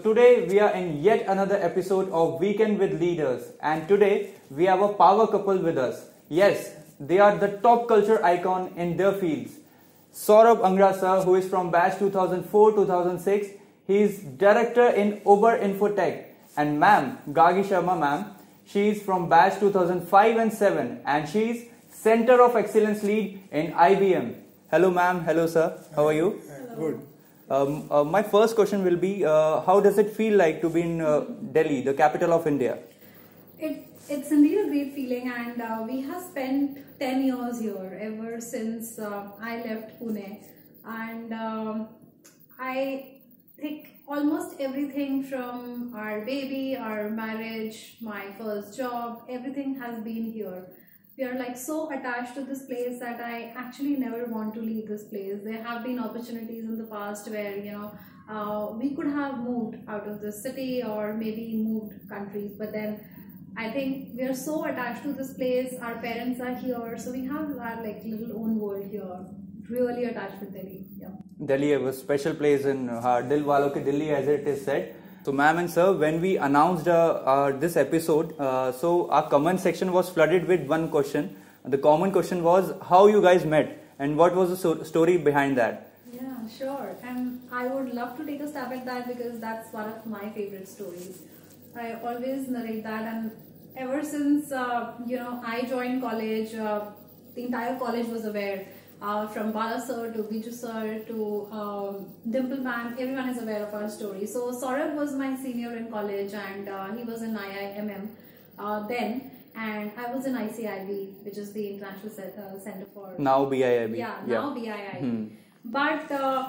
today we are in yet another episode of Weekend with Leaders, and today we have a power couple with us. Yes, they are the top culture icon in their fields. Saurabh Angra sir, who is from batch 2004-2006, he is director in Uber Infotech, and ma'am Gagi Sharma ma'am, she is from batch 2005 and 7, and she is Center of Excellence lead in IBM. Hello ma'am, hello sir, how are you? Good. My first question will be, how does it feel like to be in Delhi, the capital of India? It's indeed a great feeling, and we have spent 10 years here ever since I left Pune, and I think almost everything from our baby, our marriage, my first job, everything has been here. We are like so attached to this place that I actually never want to leave this place. There have been opportunities in the past where, we could have moved out of the city or maybe moved countries, but then I think we are so attached to this place. Our parents are here, so we have our like little own world here. Really attached with Delhi. Yeah. Delhi was a special place in Dil Walo Ki Delhi, as it is said. So ma'am and sir, when we announced this episode, so our comment section was flooded with one question. The common question was how you guys met and what was the story behind that? Yeah, sure. And I would love to take a stab at that because that's one of my favorite stories. I always narrate that, and ever since I joined college, the entire college was aware. From Bala sir to Biju sir to Dimple ma'am, everyone is aware of our story. So Saurabh was my senior in college, and he was in IIMM then, and I was in ICIB, which is the International Center for... Now BIIB. Yeah, now BIIB. But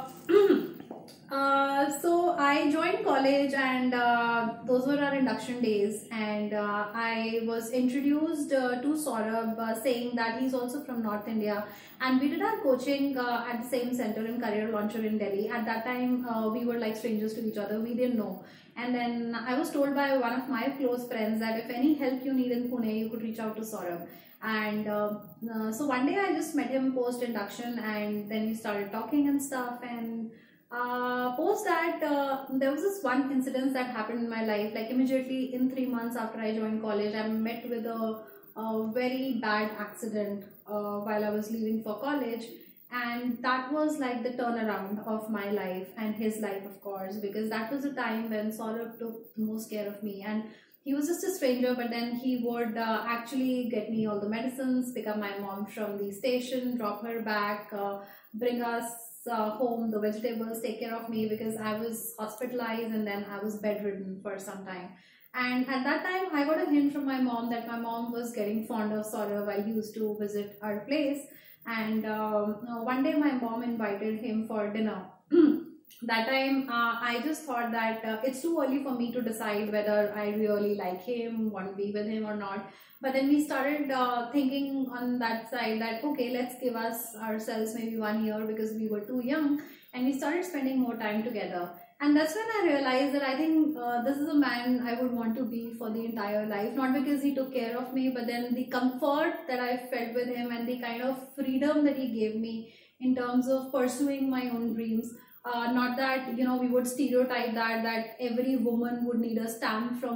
so I joined college, and those were our induction days, and I was introduced to Saurabh, saying that he's also from North India, and we did our coaching at the same center in Career Launcher in Delhi. At that time we were like strangers to each other, we didn't know, and then I was told by one of my close friends that if any help you need in Pune, you could reach out to Saurabh. And so one day I just met him post induction, and then we started talking and stuff, and post that there was this one incident that happened in my life. Like immediately in 3 months after I joined college, I met with a very bad accident while I was leaving for college, and that was like the turnaround of my life and his life, of course, because that was the time when Saurabh took the most care of me. And he was just a stranger, but then he would actually get me all the medicines, pick up my mom from the station, drop her back, bring us home the vegetables, take care of me because I was hospitalized and then I was bedridden for some time. And at that time I got a hint from my mom that my mom was getting fond of Saurabh while he used to visit our place. And one day my mom invited him for dinner. That time I just thought that it's too early for me to decide whether I really like him, want to be with him or not. But then we started thinking on that side that okay, let's give ourselves maybe 1 year because we were too young, and we started spending more time together. And that's when I realized that I think this is a man I would want to be for the entire life, not because he took care of me, but then the comfort that I felt with him and the kind of freedom that he gave me in terms of pursuing my own dreams. Not that we would stereotype that every woman would need a stamp from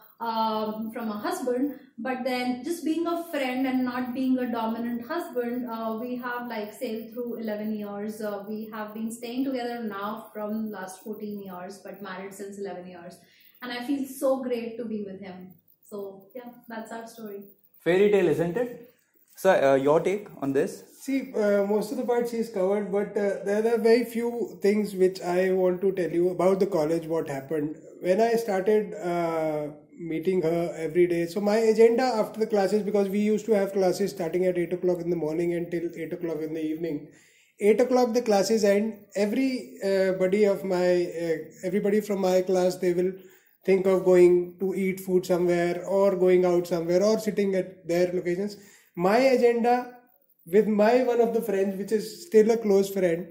a husband, but then just being a friend and not being a dominant husband, we have like sailed through 11 years. We have been staying together now from last 14 years, but married since 11 years, and I feel so great to be with him. So yeah, that's our story. Fairy tale, isn't it? So your take on this? See, most of the parts she's covered, but there are very few things which I want to tell you about the college, what happened. When I started meeting her every day, so my agenda after the classes, because we used to have classes starting at 8 o'clock in the morning until 8 o'clock in the evening. 8 o'clock the classes end. Everybody from my class, they will think of going to eat food somewhere or going out somewhere or sitting at their locations. My agenda with my one of the friends, which is still a close friend,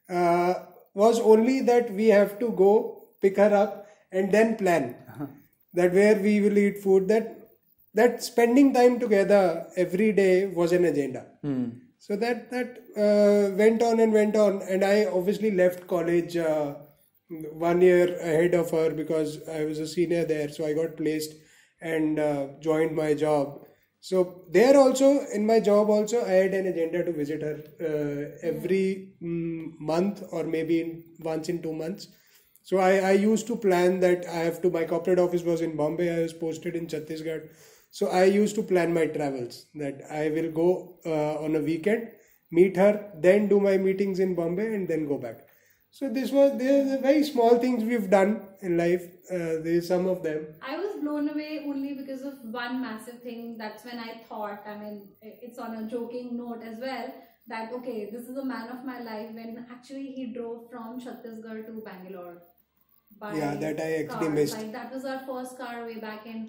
was only that we have to go pick her up and then plan that where we will eat food. That spending time together every day was an agenda. So that went on, and I obviously left college 1 year ahead of her because I was a senior there. So I got placed and joined my job. So there also, in my job also, I had an agenda to visit her every month or maybe once in 2 months. So I used to plan that I have to, my corporate office was in Bombay, I was posted in Chhattisgarh. So I used to plan my travels that I will go on a weekend, meet her, then do my meetings in Bombay and then go back. So there's very small things we've done in life. There's some of them. I was blown away only because of one massive thing. That's when I thought, I mean, it's on a joking note as well, that okay, this is a man of my life, when actually he drove from Chhattisgarh to Bangalore. Yeah, that I actually missed. Like, that was our first car way back in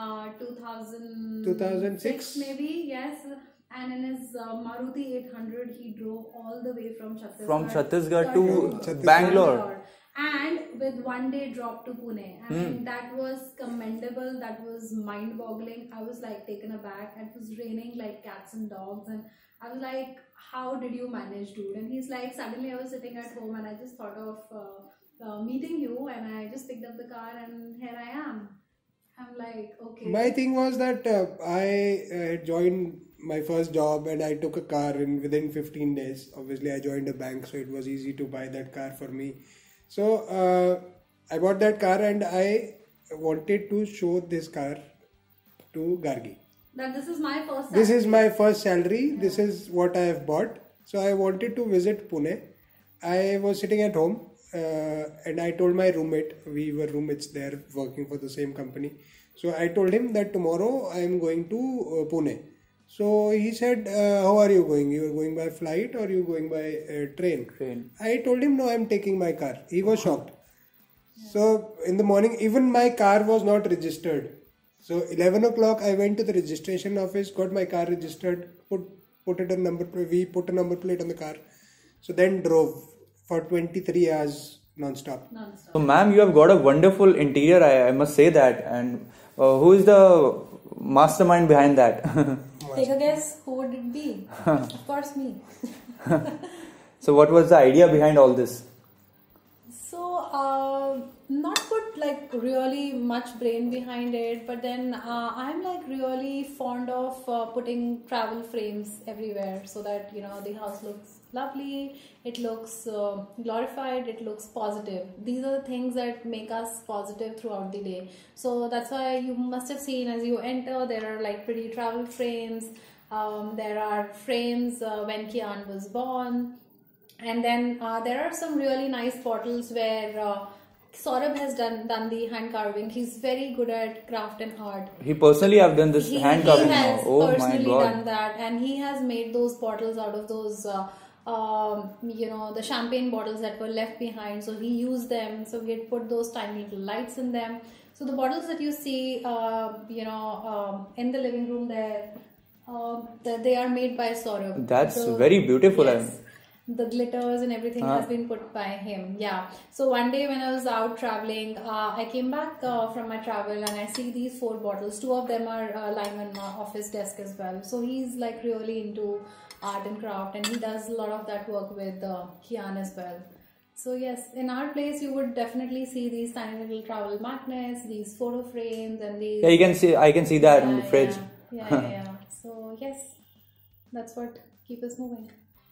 2006 maybe, yes. And in his Maruti 800, he drove all the way from Chhattisgarh. From Chhattisgarh to Bangalore. And with 1 day drop to Pune. I mean, that was commendable. That was mind-boggling. I was like taken aback. It was raining like cats and dogs. And I was like, how did you manage, dude? And he's like, suddenly I was sitting at home and I just thought of meeting you. And I just picked up the car and here I am. I'm like, okay. My thing was that I joined my first job and I took a car within 15 days. Obviously, I joined a bank, so it was easy to buy that car for me. So I bought that car and I wanted to show this car to Gargi. That this is my first salary. This is my first salary. Yeah. This is what I have bought. So I wanted to visit Pune. I was sitting at home and I told my roommate, we were roommates there working for the same company. So I told him that tomorrow I am going to Pune. So he said, how are you going? You are going by flight or you are going by train? I told him, no, I am taking my car. He was shocked. Yeah. So in the morning, even my car was not registered. So 11 o'clock, I went to the registration office, got my car registered, put it a number plate. We put a number plate on the car. So then drove for 23 hours non-stop. So ma'am, you have got a wonderful interior, I must say that. And who is the mastermind behind that? Take a guess, who would it be? Of course, me. So what was the idea behind all this? So, not put like really much brain behind it, but then I'm like really fond of putting travel frames everywhere so that, you know, the house looks lovely, it looks glorified, it looks positive. These are the things that make us positive throughout the day. So that's why you must have seen as you enter, there are like pretty travel frames. There are frames when Kian was born. And then there are some really nice bottles where Saurabh has done the hand carving. He's very good at craft and art. He personally have done this hand carving now. Oh my God. Done that, and he has made those bottles out of those you know, the champagne bottles that were left behind. So he used them. So we had put those tiny little lights in them. So the bottles that you see you know, in the living room there, they are made by Saurabh. That's very beautiful. Yes. The glitters and everything has been put by him. Yeah. So one day when I was out traveling, I came back from my travel and I see these 4 bottles. 2 of them are lying on my office desk as well. So he's like really into art and craft, and he does a lot of that work with Kian as well. So yes, in our place you would definitely see these tiny little travel magnets, these photo frames, and these. Yeah, you can see. I can see that in the fridge. Yeah. So yes, that's what keeps us moving.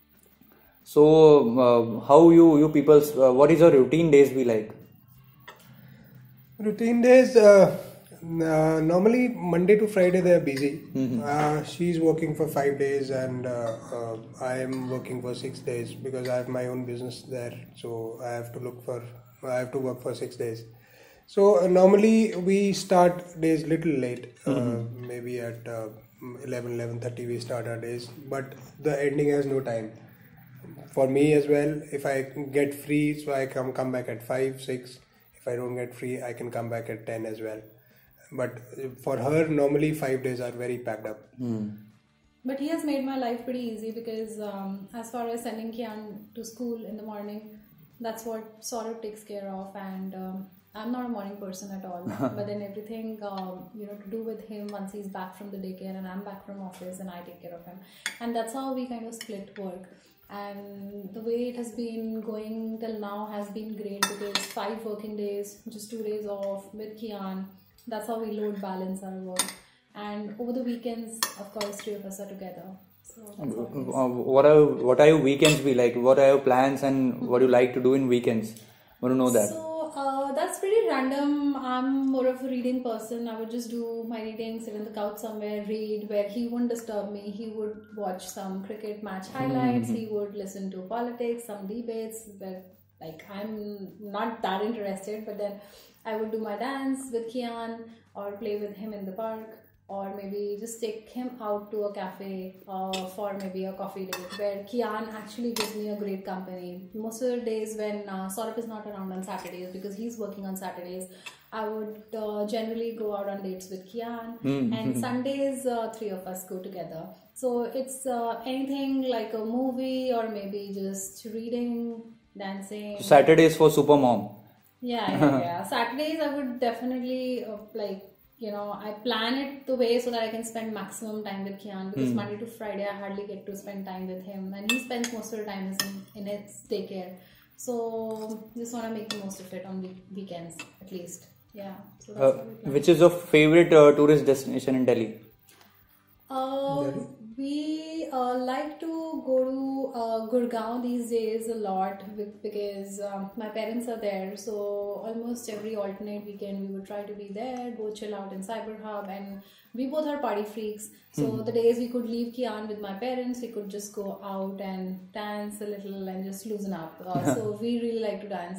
So, how you people, what is your routine days be like? Routine days, normally Monday to Friday they are busy. She's working for 5 days and I am working for 6 days because I have my own business there. So I have to work for 6 days. So normally we start days little late, maybe at 11:30 we start our days, but the ending has no time. For me as well, if I get free, so I come back at 5, 6. If I don't get free, I can come back at 10 as well. But for her, normally 5 days are very packed up. But he has made my life pretty easy because as far as sending Kian to school in the morning, that's what Saurabh takes care of, and I'm not a morning person at all. But then everything you know, to do with him once he's back from the daycare and I'm back from office and I take care of him, and that's how we kind of split work. And the way it has been going till now has been great because 5 working days, just 2 days off with Kian. That's how we load balance our work. And over the weekends, of course, 3 of us are together. So what are your weekends be like? What are your plans and what do you like to do in weekends? I want to know that. So that's pretty random. I'm more of a reading person. I would just do my reading, sit on the couch somewhere, read, where he wouldn't disturb me. He would watch some cricket match highlights. He would listen to politics, some debates. But like I'm not that interested. But then I would do my dance with Kian or play with him in the park. Or maybe just take him out to a cafe for maybe a coffee date where Kian actually gives me a great company. Most of the days when Saurabh is not around on Saturdays because he's working on Saturdays, I would generally go out on dates with Kian. And Sundays, 3 of us go together. So it's anything like a movie or maybe just reading, dancing. Saturdays for super mom. Yeah. Saturdays I would definitely I plan it the way so that I can spend maximum time with Kian because Monday to Friday I hardly get to spend time with him and he spends most of the time in his daycare. So just want to make the most of it on weekends at least. Yeah. So that's which is your favorite tourist destination in Delhi? Delhi? We like to go to Gurgaon these days a lot because my parents are there. So almost every alternate weekend we would try to be there, go chill out in Cyber Hub, and we both are party freaks. So the days we could leave Kian with my parents, we could just go out and dance a little and just loosen up. So we really like to dance.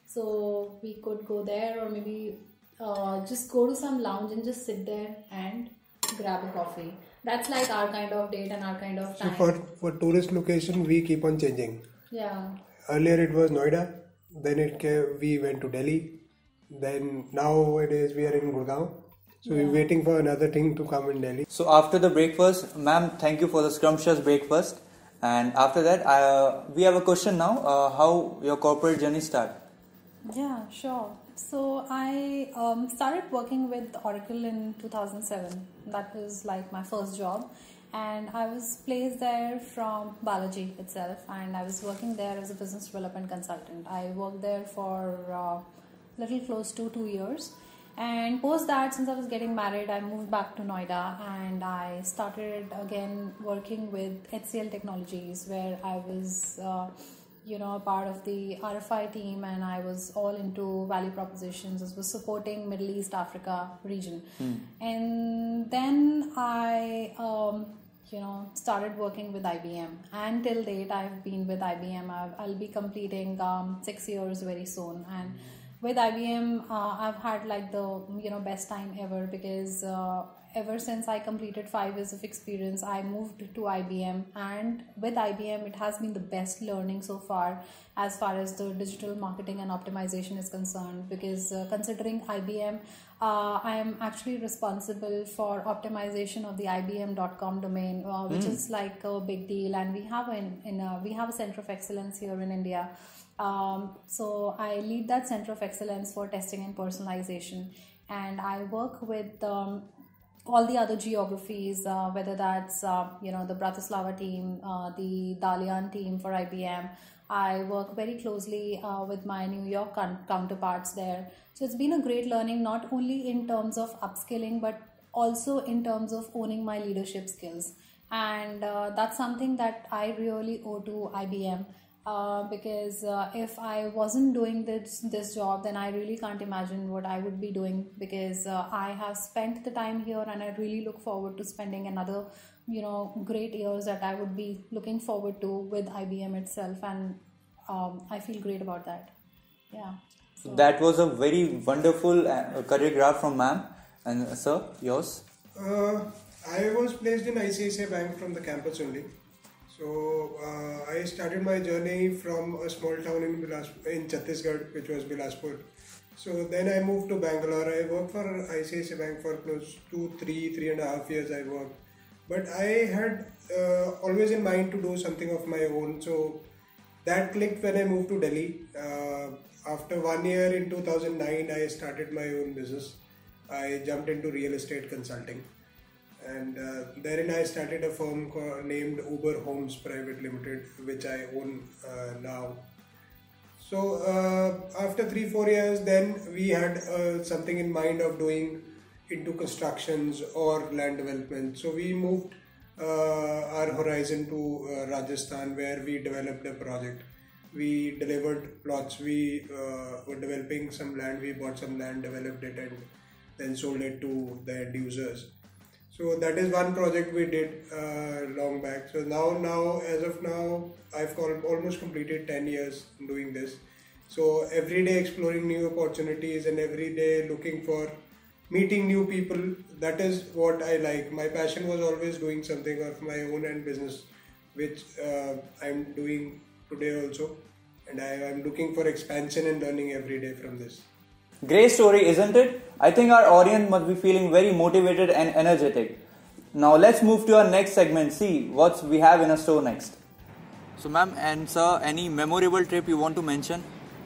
So we could go there or maybe just go to some lounge and just sit there and grab a coffee. That's like our kind of date and our kind of time. So for tourist location, we keep on changing. Yeah. Earlier it was Noida, then we went to Delhi, then nowadays we are in Gurgaon. So we're waiting for another thing to come in Delhi. So after the breakfast, ma'am, thank you for the scrumptious breakfast. And after that, we have a question now. How your corporate journey started? Yeah, sure. So I started working with Oracle in 2007. That was like my first job. And I was placed there from Balaji itself. And I was working there as a business development consultant. I worked there for little close to 2 years. And post that, since I was getting married, I moved back to Noida and I started again working with HCL Technologies, where I was a part of the RFI team, and I was all into value propositions. I was supporting Middle East Africa region. And then I started working with IBM, and till date I've been with IBM. I'll be completing 6 years very soon. And with IBM, I've had like the best time ever because ever since I completed 5 years of experience, I moved to IBM, and with IBM, it has been the best learning so far as the digital marketing and optimization is concerned. Because considering IBM, I am actually responsible for optimization of the IBM.com domain, which is like a big deal, and we have we have a center of excellence here in India. So I lead that center of excellence for testing and personalization, and I work with all the other geographies, whether that's the Bratislava team, the Dalian team for IBM. I work very closely with my New York counterparts there. So it's been a great learning, not only in terms of upskilling, but also in terms of owning my leadership skills. And that's something that I really owe to IBM. Because if I wasn't doing this job, then I really can't imagine what I would be doing, because I have spent the time here and I really look forward to spending another great years that I would be looking forward to with IBM itself, and I feel great about that. Yeah. So. That was a very wonderful career graph from ma'am. And sir, yours? I was placed in ICICI Bank from the campus only. So I started my journey from a small town in Chhattisgarh, which was Bilaspur. So then I moved to Bangalore. I worked for ICICI Bank for close to 3.5 years I worked. But I had always in mind to do something of my own. So that clicked when I moved to Delhi. After 1 year in 2009, I started my own business. I jumped into real estate consulting. and therein I started a firm named Uber Homes Private Limited, which I own now. So after 3-4 years, then we had something in mind of doing into constructions or land development. So we moved our horizon to Rajasthan, where we developed a project. We delivered plots. We were developing some land. We bought some land, developed it, and then sold it to the end users. So that is one project we did long back. So now as of now, I've almost completed 10 years doing this. So every day exploring new opportunities and every day looking for meeting new people. That is what I like. My passion was always doing something of my own and business, which I'm doing today also. And I'm looking for expansion and learning every day from this. Great story, isn't it? I think our audience must be feeling very motivated and energetic. Now let's move to our next segment, see what we have in a store next. So ma'am and sir, any memorable trip you want to mention?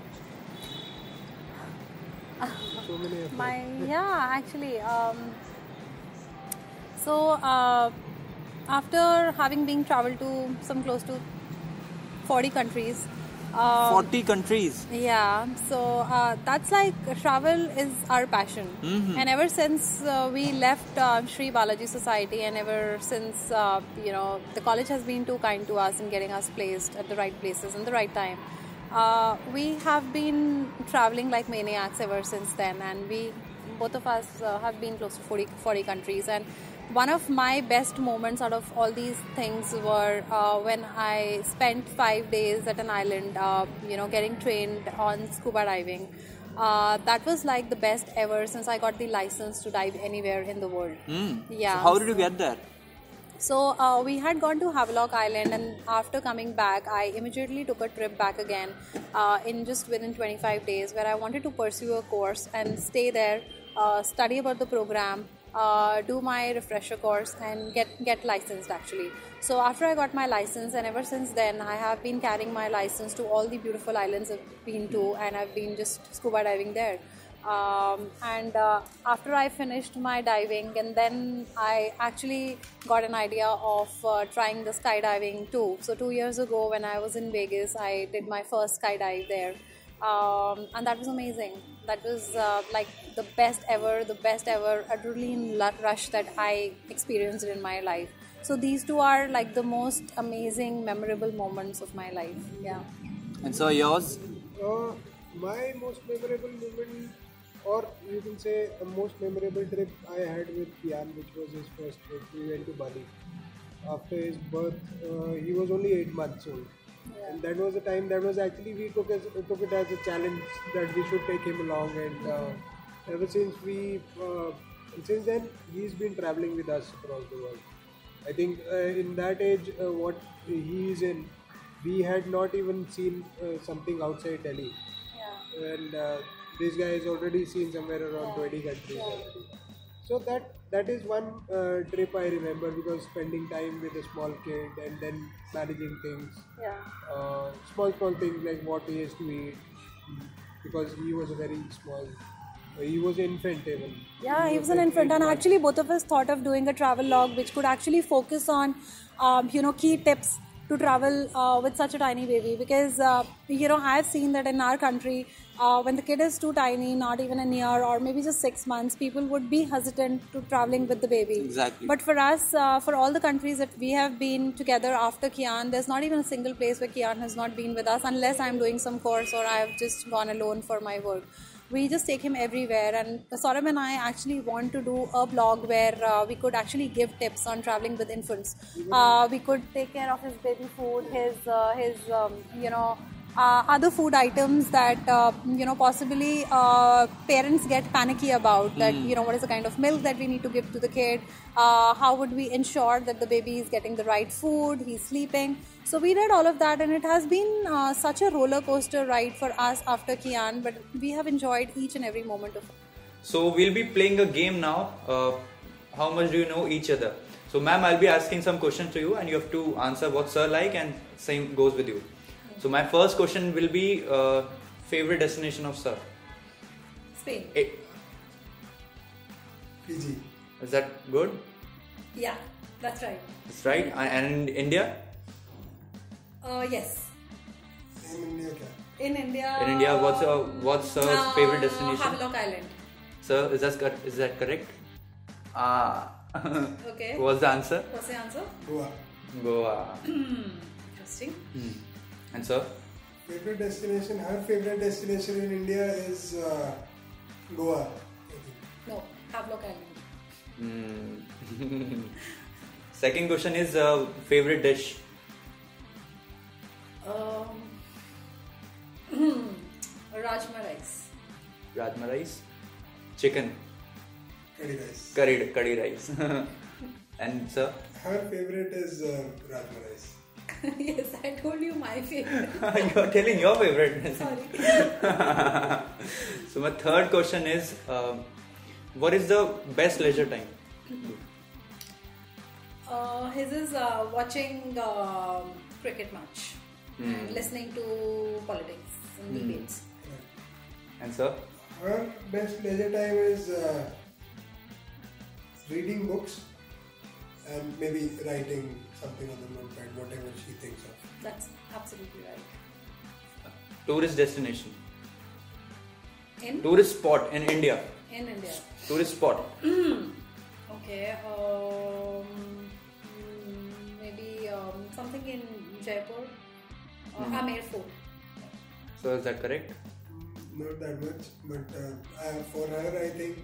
After having been traveled to some close to 40 countries. 40 countries? Yeah, so that's like travel is our passion. And ever since we left Sri Balaji Society, and ever since the college has been too kind to us in getting us placed at the right places in the right time, we have been traveling like maniacs ever since then, and both of us have been close to 40 countries. And one of my best moments out of all these things were when I spent 5 days at an island, getting trained on scuba diving. That was like the best ever since I got the license to dive anywhere in the world. Yeah. So how did you get there? So we had gone to Havelock Island, and after coming back, I immediately took a trip back again within 25 days, where I wanted to pursue a course and stay there, study about the program, do my refresher course, and get licensed actually. So after I got my license, and ever since then, I have been carrying my license to all the beautiful islands I've been to, and I've been just scuba diving there. After I finished my diving, and then I actually got an idea of trying the skydiving too. So 2 years ago, when I was in Vegas, I did my first skydive there, and that was amazing. That was like the best ever adrenaline rush that I experienced in my life. So these two are like the most amazing, memorable moments of my life. Yeah. And so yours? My most memorable moment, or you can say a most memorable trip I had with Kian, which was his first trip. We went to Bali. After his birth, he was only 8 months old. Yeah. And that was a time that was actually, we took it as a challenge that we should take him along. And ever since since then, he's been traveling with us across the world. I think in that age, what he is in, we had not even seen something outside Delhi. Yeah. And this guy has already seen somewhere around 20 countries already. So that is one trip I remember, because spending time with a small kid and then managing things. Yeah. Small things like what he has to eat, because he was a very small. He was an infant even. Yeah, he was an infant, and actually both of us thought of doing a travel log which could actually focus on, key tips to travel with such a tiny baby, because I've seen that in our country, when the kid is too tiny, not even a year or maybe just 6 months, people would be hesitant to traveling with the baby. Exactly. But for us, for all the countries that we have been together after Kian, there's not even a single place where Kian has not been with us, unless I'm doing some course or I've just gone alone for my work. We just take him everywhere, and Saurabh and I actually want to do a blog where we could actually give tips on traveling with infants. We could take care of his baby food, his other food items that possibly parents get panicky about. That what is the kind of milk that we need to give to the kid? How would we ensure that the baby is getting the right food? He's sleeping. So we did all of that, and it has been such a roller coaster ride for us after Kian, but we have enjoyed each and every moment of it. So we'll be playing a game now. How much do you know each other? So ma'am, I'll be asking some questions to you, and you have to answer what sir like, and same goes with you. So my first question will be favorite destination of sir. Spain. Fiji. Is that good? Yeah, that's right. That's right. And in India? Yes. In India, kya? In India. In India, what's sir's favorite destination? Havelock Island. Sir, is that correct? Okay. What's the answer? What's the answer? Goa. Goa. Interesting. And sir? Favorite destination? Her favorite destination in India is Goa. I think. No, Havelock Island. Second question is favorite dish. Rajma rice. Rajma rice. Chicken. Curry rice. Curry rice. And sir? Her favorite is Rajma rice. Yes, I told you my favorite. You're telling your favorite. Sorry. So my third question is, what is the best leisure time? His is watching cricket match and listening to politics and debates. And sir? Her best leisure time is reading books and maybe writing something on the notepad, whatever she thinks of. That's absolutely right. Tourist destination. In? Tourist spot in India. In India. Tourist spot. Okay. Maybe something in Jaipur. Amer Fort. So is that correct? Not that much, but for her, I think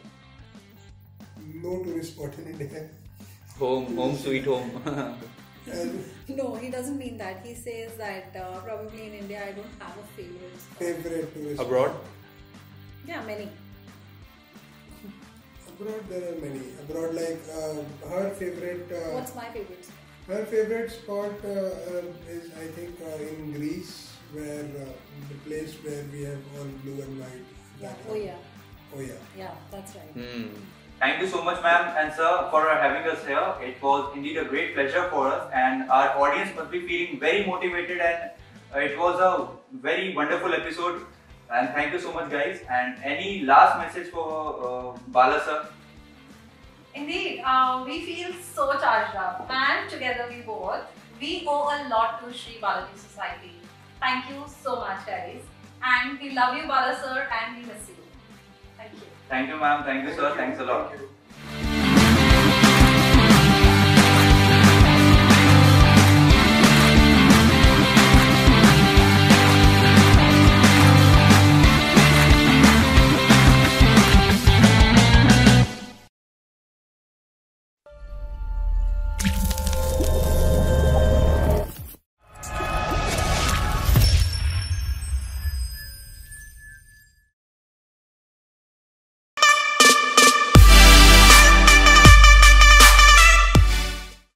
no tourist spot in India. Home sweet home. No, he doesn't mean that. He says that probably in India I don't have a favorite spot. Favorite tourist Abroad? Yeah, many. Abroad, there are many. Abroad, like her favorite. What's my favorite spot? Her favorite spot is, I think, in Greece, where the place where we have all blue and white. Yeah. background. Oh yeah. Yeah, that's right. Thank you so much, ma'am and sir, for having us here. It was indeed a great pleasure for us, and our audience must be feeling very motivated, and it was a very wonderful episode. And thank you so much, guys. And any last message for Bala sir? Indeed, we feel so charged up, and together we owe a lot to Sri Balaji Society. Thank you so much, guys. And we love you, Bala sir, and we miss you. Thank you. Thank you, ma'am. Thank you, sir. Thanks a lot. Thank you.